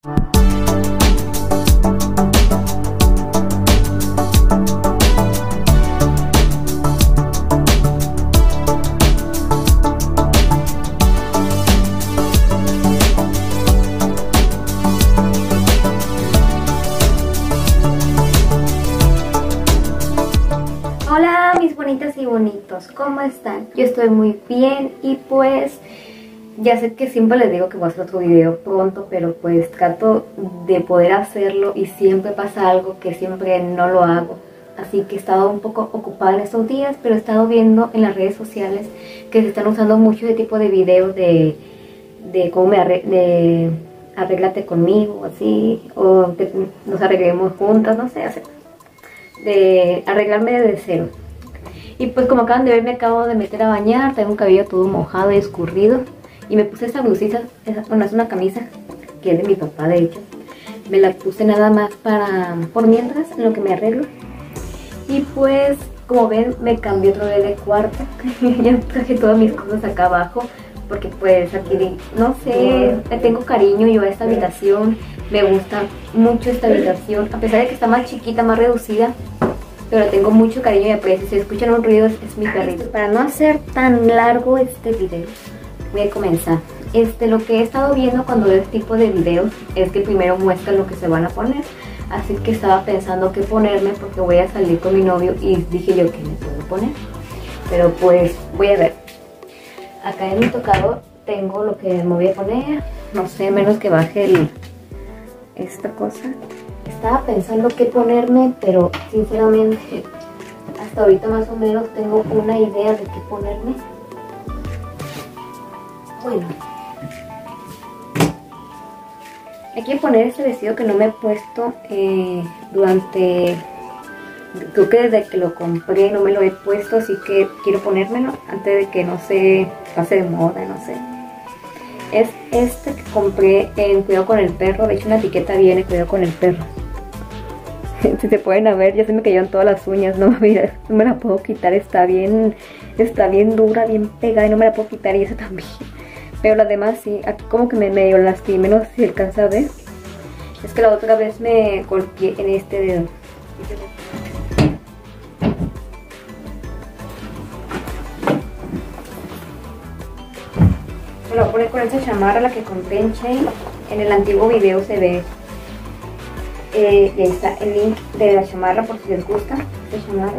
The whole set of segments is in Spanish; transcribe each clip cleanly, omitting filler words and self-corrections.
Hola mis bonitas y bonitos, ¿cómo están? Yo estoy muy bien y pues ya sé que siempre les digo que voy a hacer otro video pronto, pero pues trato de poder hacerlo y siempre pasa algo que siempre no lo hago. Así que he estado un poco ocupada en estos días, pero he estado viendo en las redes sociales que se están usando mucho de tipo de videos de cómo de arréglate conmigo, así, o que nos arreglemos juntas, no sé, hacer de arreglarme desde cero. Y pues como acaban de ver, me acabo de meter a bañar, tengo un cabello todo mojado y escurrido y me puse esta blusita, bueno, es una camisa que es de mi papá, de hecho. Me la puse nada más por mientras, en lo que me arreglo. Y pues como ven, me cambié otra vez de cuarto. Ya traje todas mis cosas acá abajo porque pues aquí, no sé, le tengo cariño yo a esta habitación. Me gusta mucho esta habitación, a pesar de que está más chiquita, más reducida, pero tengo mucho cariño y aprecio. Si escuchan un ruido, es mi perrito. Para no hacer tan largo este video, voy a comenzar. Lo que he estado viendo cuando veo este tipo de videos es que primero muestran lo que se van a poner. Así que estaba pensando qué ponerme porque voy a salir con mi novio y dije yo que me puedo poner. Pero pues voy a ver. Acá en mi tocador tengo lo que me voy a poner. No sé, menos que baje esta cosa. Estaba pensando qué ponerme, pero sinceramente hasta ahorita más o menos tengo una idea de qué ponerme. Bueno, hay que poner este vestido que no me he puesto durante, creo que desde que lo compré no me lo he puesto, así que quiero ponérmelo antes de que no se pase de moda, no sé. Es este que compré en Cuidado con el Perro. De hecho, en la etiqueta viene Cuidado con el Perro. Si se pueden ver, ya se me cayeron todas las uñas. No, mira, no me la puedo quitar. Está bien dura, bien pegada y no me la puedo quitar. Y esa también. Pero las demás sí. Aquí como que me medio lastimé. No sé si alcanza a ver. Es que la otra vez me golpeé en este dedo. Me lo voy a poner con esa chamarra, la que compré en Shein. En el antiguo video se ve. Y ahí está el link de la chamarra por si les gusta esta chamarra.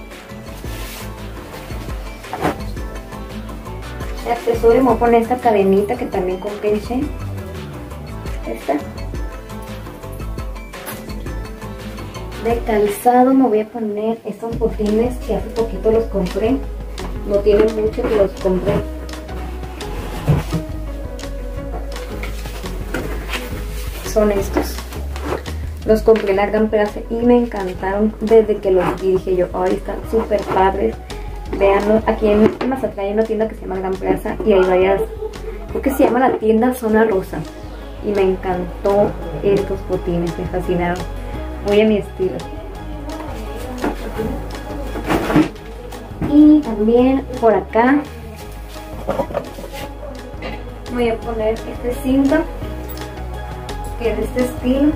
De accesorio me voy a poner esta cadenita que también compré en Shein. Esta. De calzado me voy a poner estos botines que hace poquito los compré. No tienen mucho que los compré. Son estos. Los compré en la Gran Plaza y me encantaron desde que los vi. Dije yo, ay, están súper padres. Vean, aquí en Mazatlán hay una tienda que se llama Gran Plaza y hay varias, creo que se llama la tienda Zona Rosa. Y me encantó estos botines, me fascinaron. Muy a mi estilo. Y también por acá voy a poner este cinto que es de este estilo.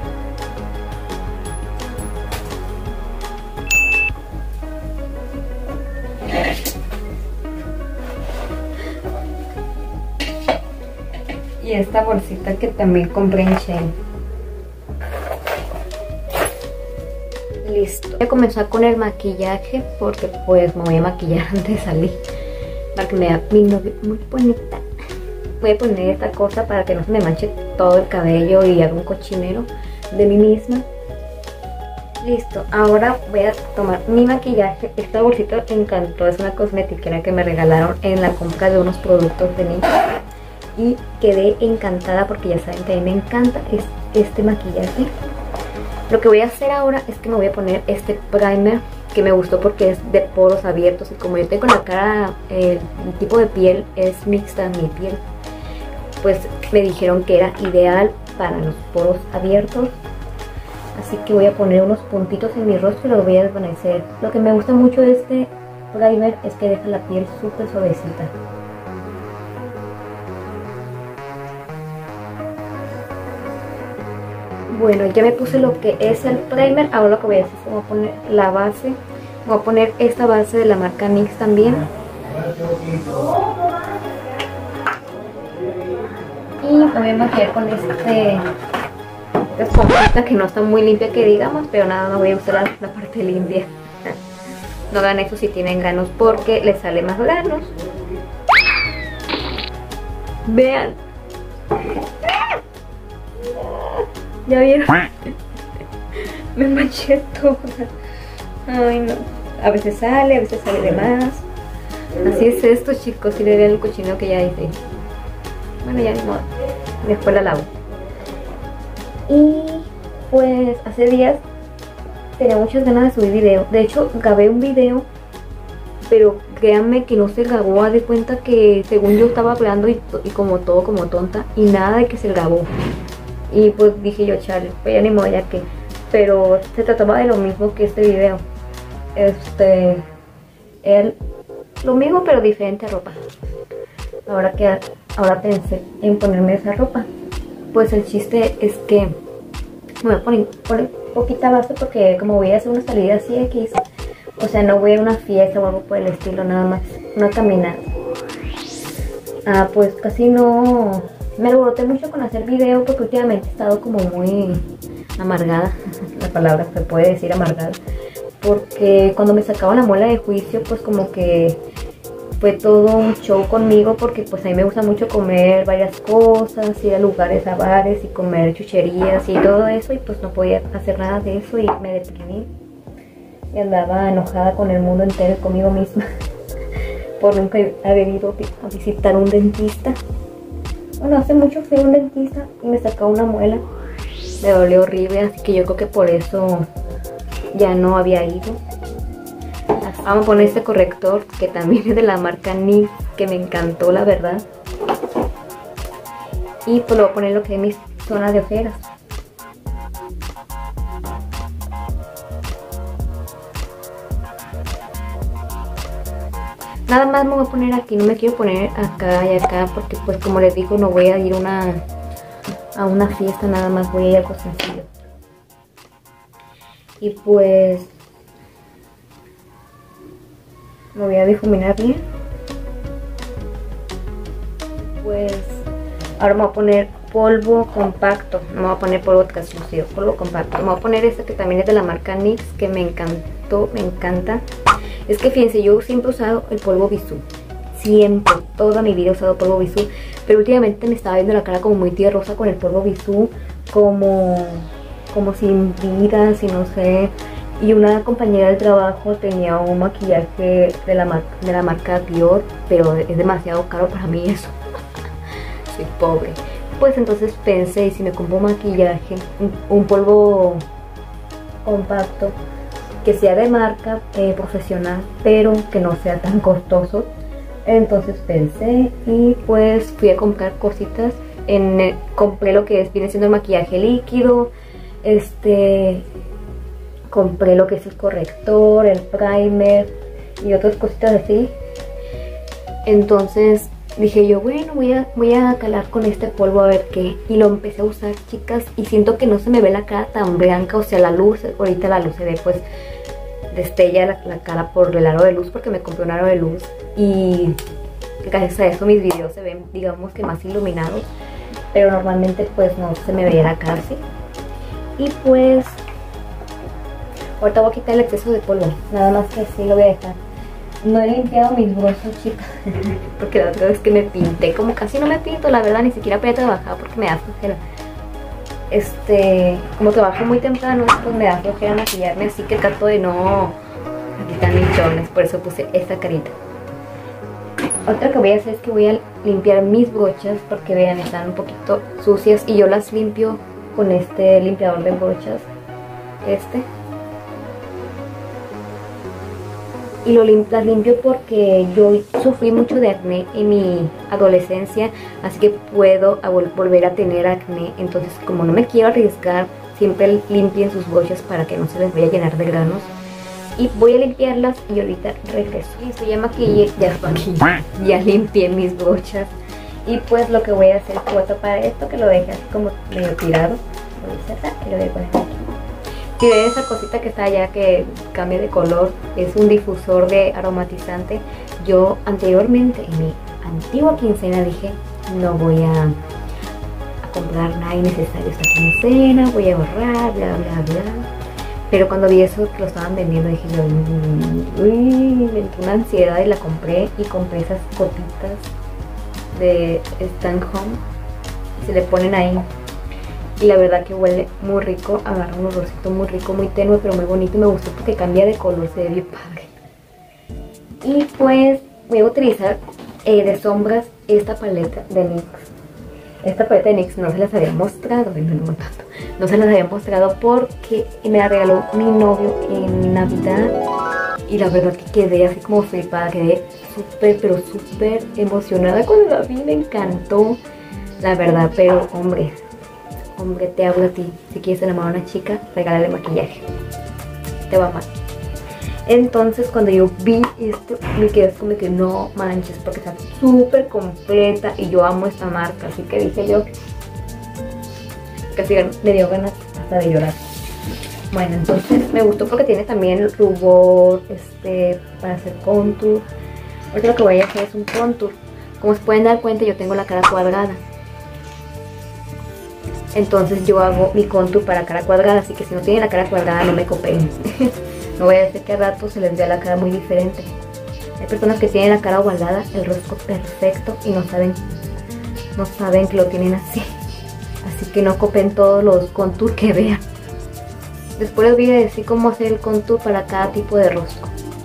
Y esta bolsita que también compré en Shein. Listo. Voy a comenzar con el maquillaje porque pues me voy a maquillar antes de salir para que me vea mi novio muy bonita. Voy a poner esta cosa para que no se me manche todo el cabello y haga un cochinero de mí misma. Listo, ahora voy a tomar mi maquillaje. Esta bolsita me encantó, es una cosmetiquera que me regalaron en la compra de unos productos de niños. Y quedé encantada porque ya saben que a mí me encanta este maquillaje. Lo que voy a hacer ahora es que me voy a poner este primer que me gustó porque es de poros abiertos. Y como yo tengo la cara, el tipo de piel es mixta en mi piel, pues me dijeron que era ideal para los poros abiertos. Así que voy a poner unos puntitos en mi rostro y los voy a desvanecer. Lo que me gusta mucho de este primer es que deja la piel súper suavecita. Bueno, ya me puse lo que es el primer. Ahora lo que voy a hacer es que voy a poner la base. Voy a poner esta base de la marca NYX también. Y me voy a maquillar con esta esponjita que no está muy limpia que digamos, pero nada, no voy a usar la parte limpia. No hagan eso si tienen granos porque les sale más granos. Vean. ¿Ya vieron? Me manché toda. Ay no. A veces sale de más. Así es esto, chicos. Si le ven el cochino que ya hice. Bueno, ya ni modo. Después la lavo. Y pues hace días tenía muchas ganas de subir video. De hecho, grabé un video, pero créanme que no se grabó. Haz de cuenta que según yo estaba hablando y como todo como tonta, y nada de que se grabó. Y pues dije yo, chale, pues ya ni modo, ya que. Pero se trataba de lo mismo que este video. Lo mismo pero diferente ropa. Ahora pensé en ponerme esa ropa. Pues el chiste es que me voy a poner poquita base porque como voy a hacer una salida así X, o sea, no voy a una fiesta o algo por el estilo, nada más una caminata. Pues casi no me alboroté mucho con hacer video porque últimamente he estado como muy amargada, la palabra se puede decir amargada, porque cuando me sacaban la muela de juicio pues como que fue todo un show conmigo, porque pues a mí me gusta mucho comer varias cosas, ir a lugares, a bares y comer chucherías y todo eso, y pues no podía hacer nada de eso y me deprimí y andaba enojada con el mundo entero y conmigo misma por nunca haber ido a visitar un dentista. Bueno, hace mucho fui a un dentista y me sacó una muela, me dolió horrible, así que yo creo que por eso ya no había ido. Vamos a poner este corrector que también es de la marca NYX, que me encantó la verdad. Y pues lo voy a poner lo que es mi zona de ojeras. Nada más me voy a poner aquí, no me quiero poner acá y acá porque pues como les digo no voy a ir a una fiesta, nada más voy a ir a algo sencillo. Y pues me voy a difuminar bien. Pues ahora me voy a poner polvo compacto. No me voy a poner polvo translúcido, polvo compacto. Me voy a poner este que también es de la marca NYX, que me encantó, me encanta. Es que fíjense, yo siempre he usado el polvo Bisú. Siempre, toda mi vida he usado polvo Bisú. Pero últimamente me estaba viendo la cara como muy tierrosa con el polvo Bisú. Como sin vida, si no sé. Y una compañera del trabajo tenía un maquillaje de la marca Dior, pero es demasiado caro para mí eso. Soy pobre. Pues entonces pensé, y si me compro un maquillaje, un polvo compacto, que sea de marca profesional, pero que no sea tan costoso. Entonces pensé y pues fui a comprar cositas. Compré lo que viene siendo el maquillaje líquido, compré lo que es el corrector, el primer y otras cositas así. Entonces dije yo, bueno, voy a calar con este polvo a ver qué. Y lo empecé a usar, chicas, y siento que no se me ve la cara tan blanca. O sea, la luz, ahorita la luz se ve pues destella la cara por el aro de luz, porque me compré un aro de luz. Y gracias a eso mis videos se ven, digamos que más iluminados. Pero normalmente pues no se me veía la cara así. Y pues ahorita voy a quitar el exceso de polvo, nada más que así lo voy a dejar. No he limpiado mis bolsos, chicas, porque la otra vez que me pinté, como casi no me pinto, la verdad, ni siquiera podía trabajar porque me da flojera. Como trabajo muy temprano, pues me da flojera maquillarme, así que trato de no quitar mis chones, por eso puse esta carita. Otra que voy a hacer es que voy a limpiar mis brochas, porque vean, están un poquito sucias y yo las limpio con este limpiador de brochas, y las limpio porque yo sufrí mucho de acné en mi adolescencia, así que puedo volver a tener acné. Entonces, como no me quiero arriesgar, siempre limpien sus brochas para que no se les vaya a llenar de granos. Y voy a limpiarlas y ahorita regreso. Listo, ya maquillé, ya limpié mis brochas. Y pues lo que voy a hacer es voy a tapar esto, que lo dejé así como medio tirado. Voy a cerrar y lo voy a poner aquí. Si ven esa cosita que está allá que cambia de color, es un difusor de aromatizante. Yo anteriormente en mi antigua quincena dije, no voy a comprar nada innecesario esta quincena, voy a ahorrar, bla bla bla. Pero cuando vi eso que lo estaban vendiendo dije yo, me entró una ansiedad y la compré, y compré esas gotitas de Stand Home, se le ponen ahí. Y la verdad que huele muy rico, agarra un olorcito muy rico, muy tenue, pero muy bonito, y me gustó porque cambia de color, se ve bien padre. Y pues voy a utilizar de sombras esta paleta de NYX. Esta paleta de NYX no se las había mostrado, no se las había mostrado porque me la regaló mi novio en Navidad. Y la verdad que quedé así como flipada, quedé súper, pero súper emocionada cuando la vi, me encantó. La verdad, pero hombre, te hablo a ti. Si quieres enamorar a una chica, regálale maquillaje. Te va a amar. Entonces cuando yo vi esto, me quedé como que no manches, porque está súper completa y yo amo esta marca. Así que dije yo, casi me dio ganas hasta de llorar. Bueno, entonces me gustó porque tiene también rubor para hacer contour. Ahorita lo que voy a hacer es un contour. Como se pueden dar cuenta, yo tengo la cara cuadrada. Entonces yo hago mi contour para cara cuadrada, así que si no tienen la cara cuadrada no me copien. No voy a decir que a rato se les vea la cara muy diferente. Hay personas que tienen la cara ovalada, el rostro perfecto y no saben que lo tienen así. Así que no copen todos los contours que vean. Después les voy a decir cómo hacer el contour para cada tipo de rostro.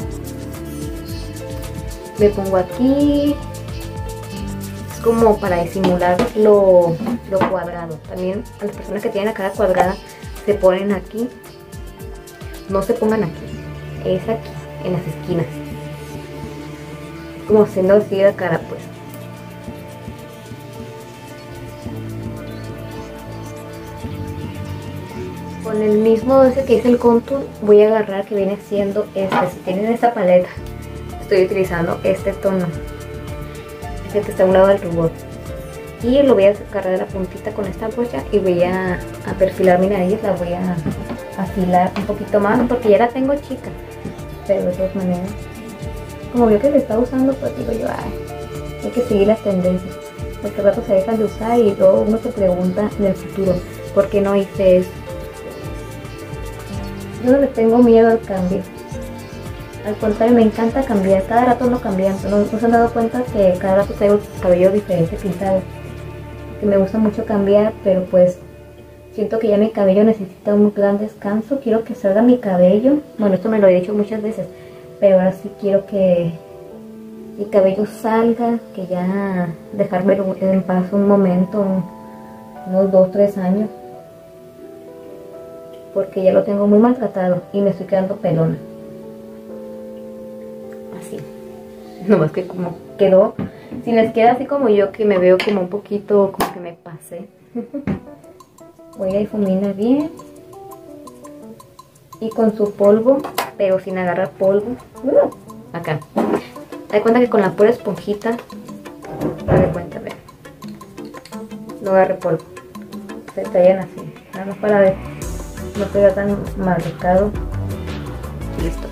Me pongo aquí. Es como para disimular lo cuadrado. También a las personas que tienen la cara cuadrada se ponen aquí. No se pongan aquí, es aquí, en las esquinas. Como siendo así la cara, pues. Con el mismo ese que hice el contour, voy a agarrar que viene siendo este. Si tienen esta paleta, estoy utilizando este tono. Es el que está a un lado del rubor. Y lo voy a agarrar de la puntita con esta brocha y voy a perfilar mi nariz. La voy a afilar un poquito más porque ya la tengo chica. Pero de todas maneras, como veo que se está usando, pues digo yo, hay que seguir las tendencias. Porque al rato se dejan de usar y luego uno se pregunta en el futuro, ¿por qué no hice eso? Yo no le tengo miedo al cambio. Al contrario, me encanta cambiar. Cada rato ando cambiando. ¿No se han dado cuenta que cada rato traigo el cabello diferente pintado? Que me gusta mucho cambiar, pero pues siento que ya mi cabello necesita un gran descanso. Quiero que salga mi cabello. Bueno, esto me lo he dicho muchas veces, pero ahora sí quiero que mi cabello salga, que ya dejarme en paz un momento, unos 2-3 años. Porque ya lo tengo muy maltratado y me estoy quedando pelona. Así. Nomás que como quedó, si les queda así como yo, que me veo como un poquito, como que me pasé. Voy a difuminar bien. Y con su polvo, pero sin agarrar polvo. Acá. Te das cuenta que con la pura esponjita, te das cuenta, vean. No agarre polvo. Se tallan así. Nada más para ver. No queda tan marcado. Listo.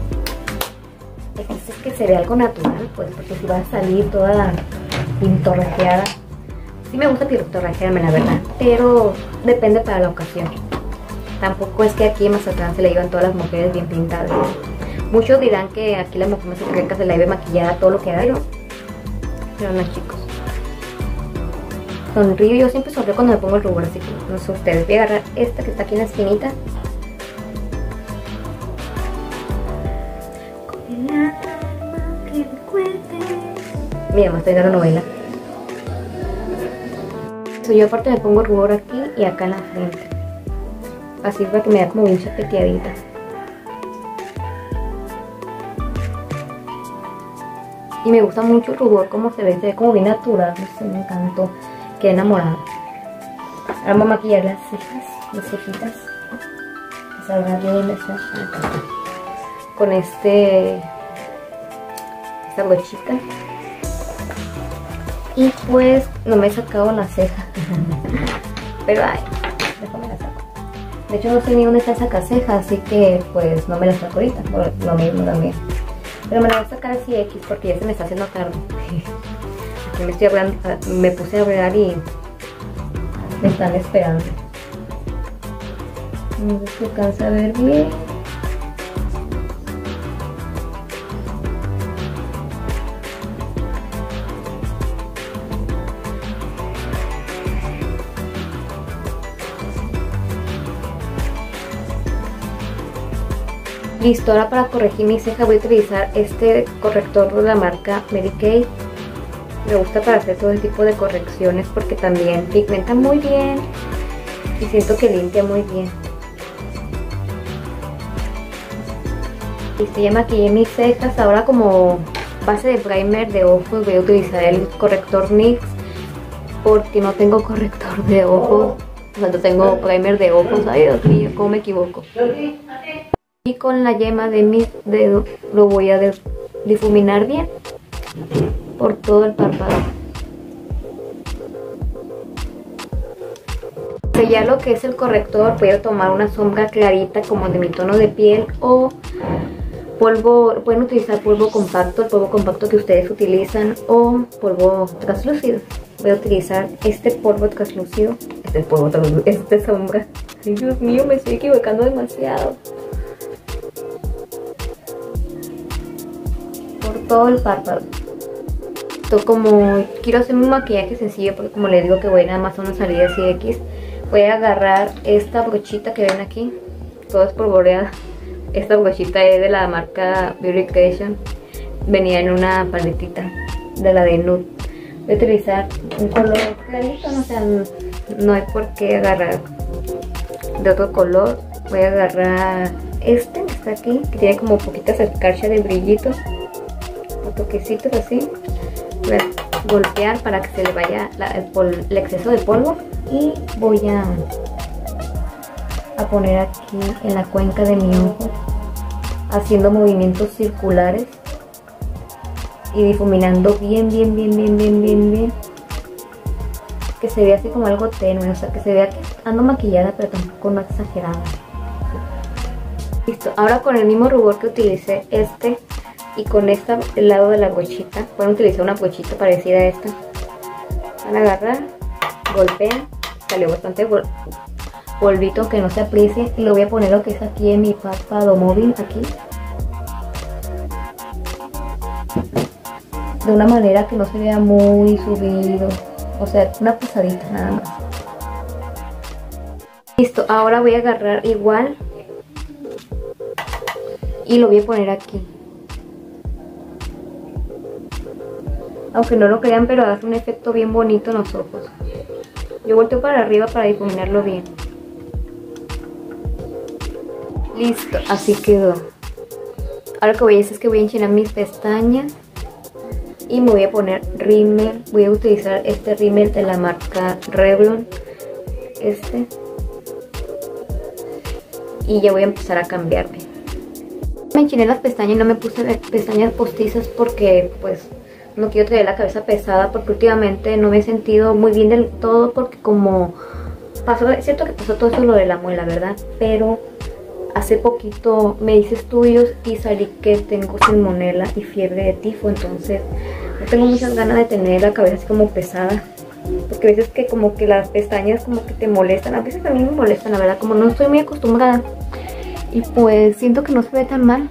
Es que se ve algo natural, pues, porque si va a salir toda pintorrajeada. Sí me gusta pintorrajearme, la verdad, pero depende para la ocasión. Tampoco es que aquí en Mazatlán se le llevan todas las mujeres bien pintadas. Muchos dirán que aquí la mujer mazatleca se la lleve maquillada todo lo que haga, pero no, chicos. Sonrío, yo siempre sonrío cuando me pongo el rubor, así que no sé ustedes. Voy a agarrar esta que está aquí en la esquinita. Mira, me estoy dando novela. Yo aparte me pongo rubor aquí y acá en la frente. Así para que me da como bien chapeteadita. Y me gusta mucho el rubor, como se ve como bien natural. No sé, me encantó. Quedé enamorada. Ahora vamos a maquillar las cejitas. Que salga bien esta con esta brochita. Y pues no me he sacado la ceja. Pero ay, déjame la De hecho no sé ni dónde está esa caseja, así que pues no me la saco ahorita, por lo mismo también. Pero me la voy a sacar así X porque ya se me está haciendo tarde. Aquí me puse a hablar y me están esperando. No sé si alcanza a ver bien. Listo, ahora para corregir mi ceja voy a utilizar este corrector de la marca Mary Kay. Me gusta para hacer todo tipo de correcciones porque también pigmenta muy bien y siento que limpia muy bien. Listo, ya maquillé mis cejas. Ahora como base de primer de ojos voy a utilizar el corrector NYX porque no tengo corrector de ojos. O sea, no tengo primer de ojos. Ay, Dios mío, cómo me equivoco. Y con la yema de mis dedos lo voy a difuminar bien por todo el párpado. Ya lo que es el corrector, voy a tomar una sombra clarita como de mi tono de piel o polvo. Pueden utilizar polvo compacto, el polvo compacto que ustedes utilizan, o polvo translúcido. Voy a utilizar este polvo translúcido, esta sombra. Ay, Dios mío, me estoy equivocando demasiado. Por todo el párpado. Como quiero hacer un maquillaje sencillo, porque como les digo que voy nada más a una salida así X, voy a agarrar esta brochita que ven aquí, toda espolvoreada. Esta brochita es de la marca Beauty Creation, venía en una paletita de la de nude. Voy a utilizar un color clarito, no, o sea, no hay por qué agarrar de otro color. Voy a agarrar este que está aquí, que tiene como poquitas escarchas de brillito, toquecitos así. Voy a golpear para que se le vaya el exceso de polvo y voy a poner aquí en la cuenca de mi ojo, haciendo movimientos circulares y difuminando bien, que se vea así como algo tenue, o sea, que se vea que ando maquillada pero tampoco no exagerada. Listo, ahora con el mismo rubor que utilicé y con el lado de la brochita, pueden utilizar una brochita parecida a esta. Van a agarrar, golpean, salió bastante polvito, que no se aprecie, y lo voy a poner lo que es aquí en mi párpado móvil, aquí, de una manera que no se vea muy subido, o sea, una pasadita nada más. Listo, ahora voy a agarrar igual y lo voy a poner aquí. Aunque no lo crean, pero hace un efecto bien bonito en los ojos. Yo volteo para arriba para difuminarlo bien. Listo, así quedó. Ahora lo que voy a hacer es que voy a enchinar mis pestañas y me voy a poner rímel. Voy a utilizar este rímel de la marca Revlon, y ya voy a empezar a cambiarme. Me enchiné las pestañas y no me puse pestañas postizas porque pues no quiero traer la cabeza pesada, porque últimamente no me he sentido muy bien del todo, porque como pasó, es cierto que pasó todo eso lo de la muela, ¿verdad? Pero hace poquito me hice estudios y salí que tengo salmonela y fiebre de tifo, entonces no tengo muchas ganas de tener la cabeza así como pesada, porque a veces que como que las pestañas como que te molestan, a veces a mí me molestan, la verdad, como no estoy muy acostumbrada, y pues siento que no se ve tan mal.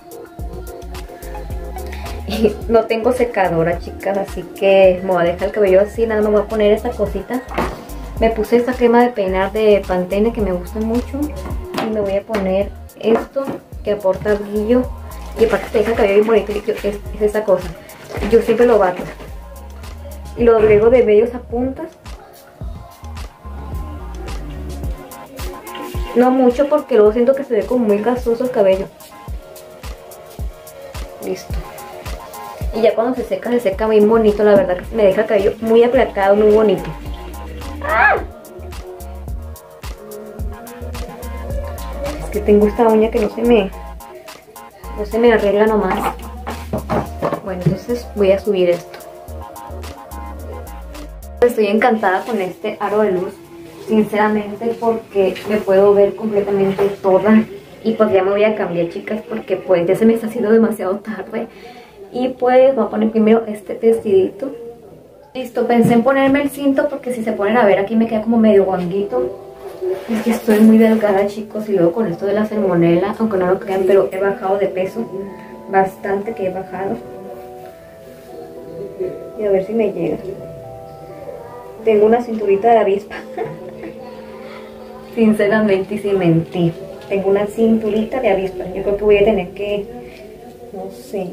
Y no tengo secadora, chicas, así que me voy a dejar el cabello así. Nada más voy a poner esta cosita. Me puse esta crema de peinar de Pantene que me gusta mucho, y me voy a poner esto que aporta brillo y aparte te deja el cabello bien bonito. Es esta cosa, yo siempre lo bato y lo agrego de medios a puntas, no mucho porque luego siento que se ve como muy gasoso el cabello. Listo. Y ya cuando se seca muy bonito, la verdad que me deja el cabello muy aplacado, muy bonito. ¡Ah! Es que tengo esta uña que no se me arregla nomás. Bueno, entonces voy a subir esto. Estoy encantada con este aro de luz. sinceramente, porque me puedo ver completamente toda. Y pues ya me voy a cambiar, chicas, porque pues ya se me está haciendo demasiado tarde. Y pues voy a poner primero este vestidito. Listo, pensé en ponerme el cinto porque si se ponen a ver aquí me queda como medio guanguito. Es que estoy muy delgada, chicos, y luego con esto de la salmonela, aunque no lo crean, pero he bajado de peso. Bastante que he bajado. Y a ver si me llega. Tengo una cinturita de avispa. Sinceramente, sin mentir. Tengo una cinturita de avispa. Yo creo que voy a tener que, no sé,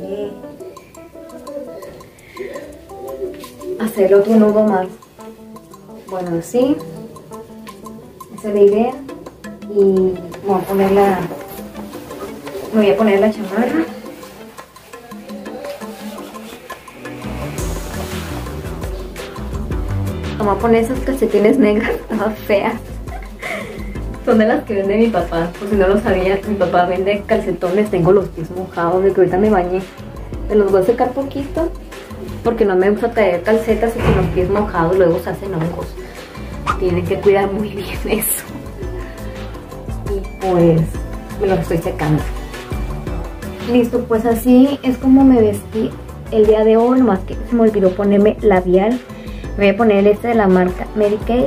hacer otro nudo más. Bueno, así. Esa es la idea. Y voy a poner me voy a poner la chamarra. Vamos a poner esas calcetines negras, todas feas. Son de las que vende mi papá. Por si no lo sabía, mi papá vende calcetones. Tengo los pies mojados de que ahorita me bañé. Me los voy a secar poquito porque no me gusta traer calcetas y con los pies mojados luego se hacen hongos. Tienen que cuidar muy bien eso. Y pues me los estoy secando. Listo, pues así es como me vestí el día de hoy. Nomás que se me olvidó ponerme labial. Me voy a poner este de la marca Mary Kay.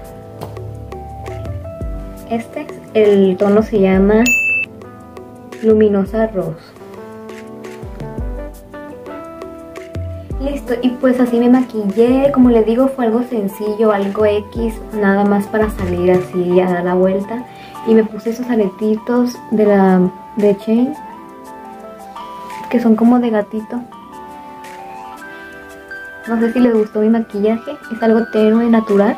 El tono se llama Luminosa Rose. Listo, y pues así me maquillé. Como les digo, fue algo sencillo, algo X, nada más para salir así a dar la vuelta. Y me puse esos aretitos de Chain, que son como de gatito. No sé si les gustó mi maquillaje, es algo tenue, natural.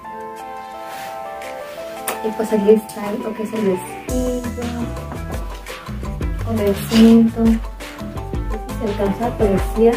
Y pues aquí está lo que es el vestido, con el cinto. No sé si se alcanza a apreciar.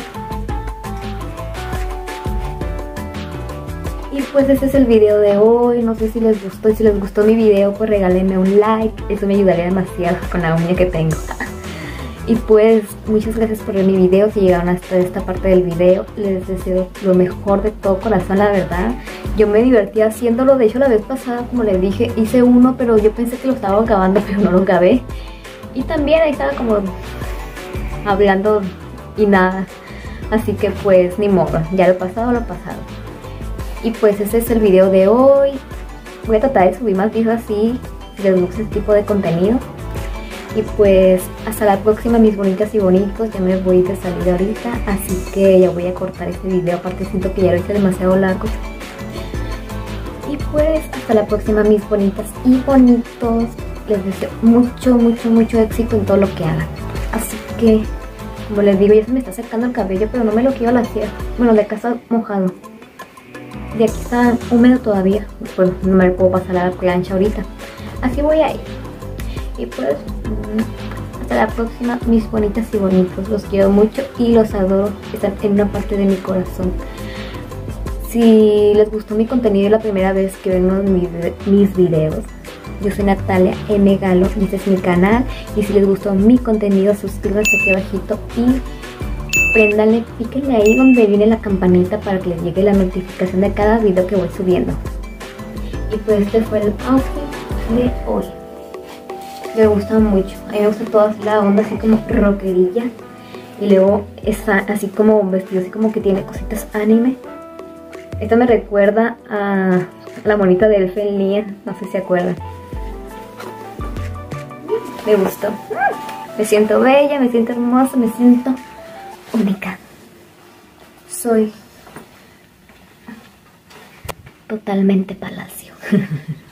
Y pues este es el video de hoy. No sé si les gustó. Y si les gustó mi video, pues regálenme un like. Eso me ayudaría demasiado con la uña que tengo. Y pues muchas gracias por ver mi video. Si llegaron hasta esta parte del video, les deseo lo mejor de todo corazón, la verdad. Yo me divertí haciéndolo. De hecho, la vez pasada, como les dije, hice uno, pero yo pensé que lo estaba grabando, pero no lo grabé. Y también ahí estaba como hablando y nada. Así que pues ni modo, ya lo pasado, lo pasado. Y pues ese es el video de hoy. Voy a tratar de subir más videos así, si les gusta este tipo de contenido. Y pues hasta la próxima, mis bonitas y bonitos. Ya me voy de salida ahorita, así que ya voy a cortar este video. Aparte siento que ya lo hice demasiado largo. Y pues hasta la próxima, mis bonitas y bonitos. Les deseo mucho, mucho, mucho éxito en todo lo que hagan. Así que, como les digo, ya se me está secando el cabello, pero no me lo quiero laciar. Bueno, de acá está mojado. De aquí está húmedo todavía. Pues no me lo puedo pasar a la plancha ahorita. Así voy a ir. Y pues hasta la próxima, mis bonitas y bonitos. Los quiero mucho y los adoro. Están en una parte de mi corazón. Si les gustó mi contenido la primera vez que ven uno de mis videos, yo soy Natalia M. Galo y este es mi canal. Y si les gustó mi contenido, suscríbanse aquí abajito y préndanle, píquenle ahí donde viene la campanita para que les llegue la notificación de cada video que voy subiendo. Y pues este fue el outfit de hoy. Me gusta mucho. A mí me gusta toda la onda así como rockerilla. Y luego está así como un vestido así como que tiene cositas anime. Esta me recuerda a la monita de Elfen Lied. No sé si se acuerdan. Me gustó. Me siento bella, me siento hermosa, me siento única. Soy totalmente palacio.